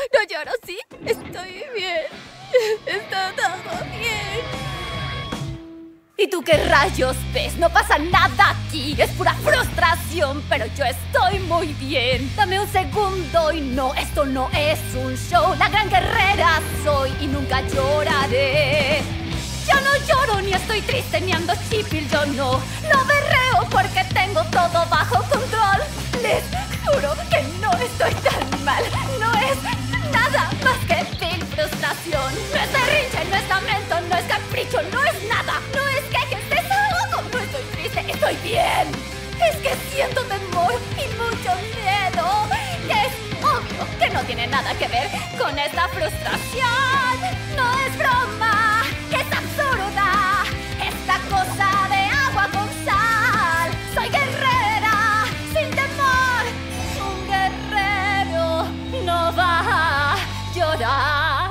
No lloro, ¿sí? Estoy bien. Está todo bien. ¿Y tú qué rayos ves? No pasa nada aquí. Es pura frustración, pero yo estoy muy bien. Dame un segundo y no, esto no es un show. La gran guerrera soy y nunca lloraré. Yo no lloro ni estoy triste ni ando chipil, yo no. No berreo porque tengo todo bajo control. Les juro que no estoy tan mal. No es nada más que vil frustración. No es berrinche, no es lamento, no es capricho, no es nada. No es que es desahogo, no estoy triste, estoy bien. Es que siento temor y mucho miedo. Es obvio que no tiene nada que ver con esta frustración. No es broma, es absurda. Esta cosa de agua con sal. Soy guerrera, sin temor. Un guerrero no va a llorar.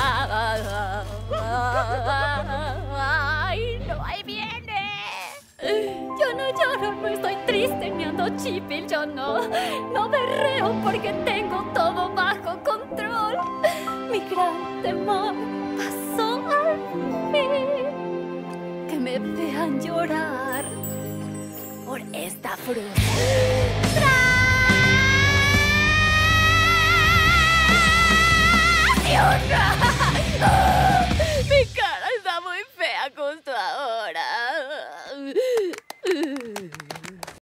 Ay, no, ahí viene. Yo no lloro, no estoy triste ni ando chipil, yo no. No berreo porque tengo todo bajo control. Mi gran temor pasó al fin. Que me vean llorar por esta fruta.